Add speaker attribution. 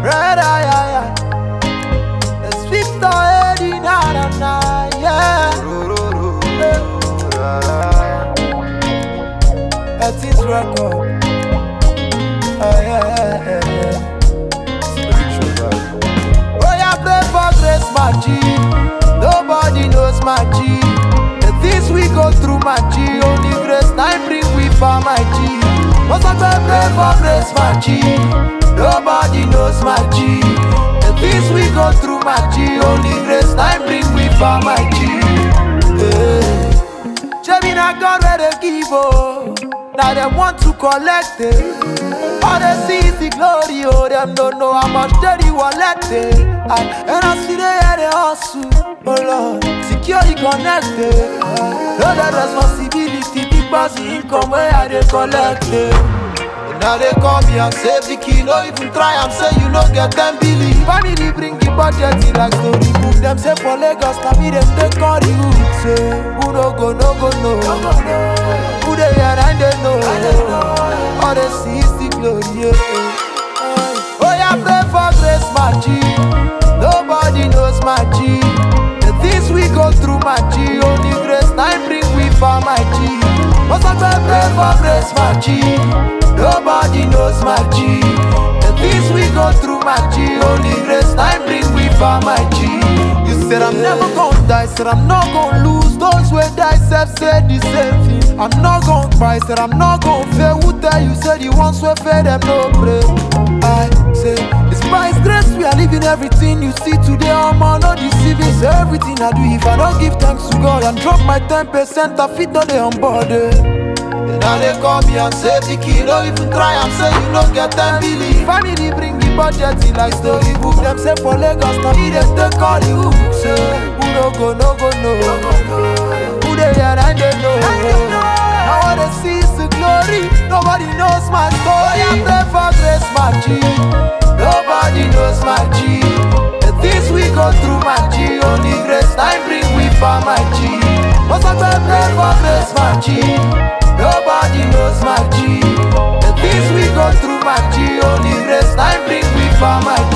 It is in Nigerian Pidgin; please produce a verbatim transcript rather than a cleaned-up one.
Speaker 1: Red eye, eye, eye. Let's fix the head in na na, yeah. That is record. Oh yeah, yeah, yeah. Oh yeah, pray for grace, my G. Nobody knows my G. The things we go through, my G. Only grace, time bring we for my G. Must I pray for grace, my G. Nobody knows my G. The things we go through, my G. Only grace, time bring we for my G. Hey. Gemini God where they give oh. Now they want to collect it. All they see is the glory, oh. Them don't know how much they wallet it. And I see they hear the hustle, oh Lord. Security connected. Know the responsibility, big boss income where I they collect it. And now they call me and save the key. No even try, I'm say you no get them believe. Family bring the budget in like story book. Them say for Lagos, now me them take on the hood. Say, who no go, no go, no. Who they hear and they know. All they see is the glory, yeah. Oh yeah, pray for grace, my G. Nobody knows my G. The things we go through, my G. Only grace, time bring we for my G. Must I pray for grace, my G. Nobody knows my G. The things we go through, my G. Only grace, time bring we for my G. You said I'm never gonna die, said I'm not gonna lose. Those who die self said the same thing. I'm not gonna cry, said I'm not gonna fail. Who tell you said the ones who fail them no pray. I say it's by His grace we are living. Everything you see today, I'm no deceiving. So everything I do, if I don't give thanks to God and drop my ten percent, I fit on the onboarded. Now they call me and save the key. Don't even try, I'm saying you don't get them believe. Family bring the budget in like story book. Them say for Lagos, now me them take all the hook. Say, who no go, no go, no. Who they hear and they know. Now all they see is the glory. Nobody knows my story. I pray for grace, my G. Nobody knows my G. The things we go through, my G. Only grace, time bring we for my G. Must I pray for grace, my G. Nobody knows my G. The things we go through, my G. Only grace, time bring me for my G.